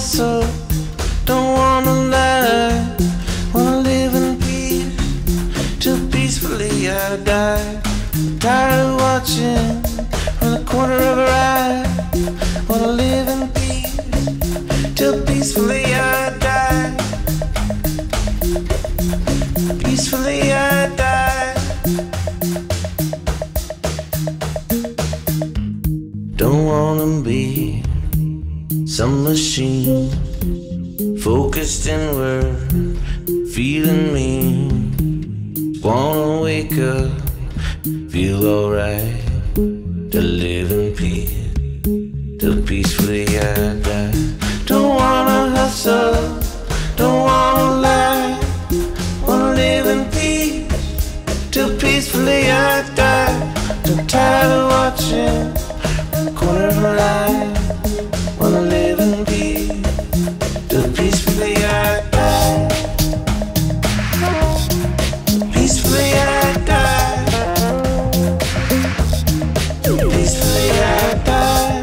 hustle, don't wanna lie. Wanna live in peace, till peacefully I die. Tired of watching from the corner of her eye. Wanna live in peace, till peacefully I die. Peacefully I die. Don't wanna be some machine, focused inward, feeling mean. Wanna wake up, feel alright, to live in peace, till peacefully I die. Don't wanna hustle, don't wanna lie. Wanna live in peace, till peacefully I die. I'm tired of watching the corner of my eye. Wanna live in peace, till peacefully I die. Peacefully I die. Peacefully I die.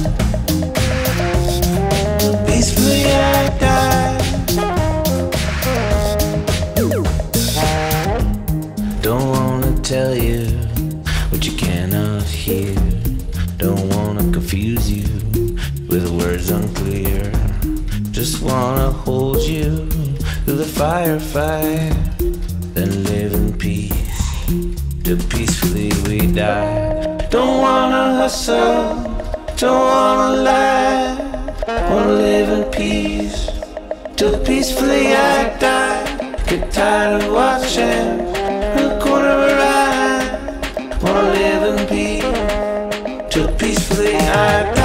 Peacefully I die. Don't wanna tell you what you cannot hear. Don't wanna confuse you with words unclear. Just wanna hold you through the firefight, then live in peace, till peacefully we die. Don't wanna hustle, don't wanna lie. Wanna live in peace, till peacefully I die. Get tired of watching in the corner of her eye. Wanna live in peace, till peacefully I die.